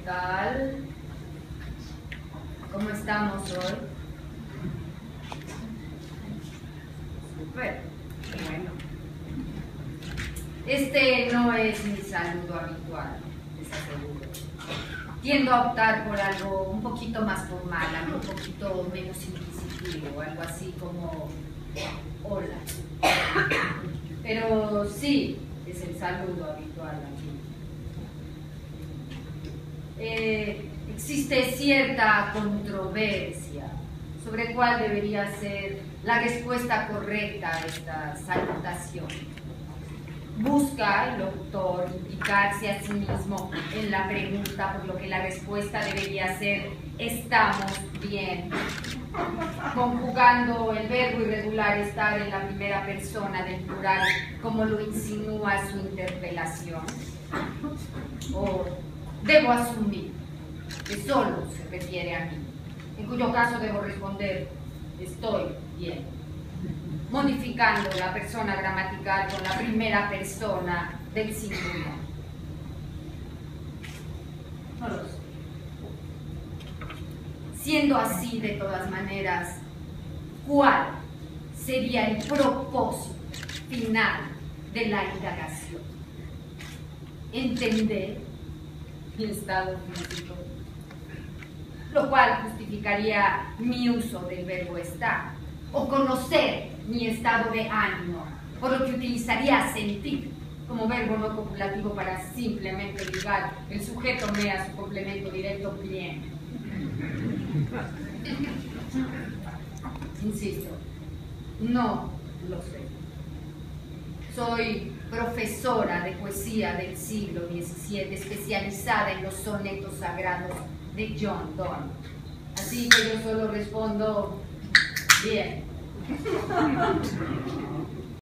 tal? ¿Cómo estamos hoy? Súper, bueno. Este no es mi saludo habitual, les aseguro. Tiendo a optar por algo un poquito más formal, algo un poquito menos inquisitivo, algo así como hola. Pero sí, es el saludo habitual aquí. Existe cierta controversia sobre cuál debería ser la respuesta correcta a esta salutación. Busca el locutor indicarse a sí mismo en la pregunta, por lo que la respuesta debería ser «estamos bien», conjugando el verbo irregular estar en la primera persona del plural como lo insinúa su interpelación. O debo asumir que solo se refiere a mí, en cuyo caso debo responder «estoy bien», modificando la persona gramatical con la primera persona del singular. No lo sé. Siendo así, de todas maneras, ¿cuál sería el propósito final de la indagación? Entender mi estado físico, lo cual justificaría mi uso del verbo estar, o conocer mi estado de ánimo, por lo que utilizaría sentir como verbo no copulativo para simplemente ligar el sujeto me a su complemento directo bien. Insisto, no lo sé. Soy profesora de poesía del siglo XVII, especializada en los sonetos sagrados de John Donne. Así que yo solo respondo bien.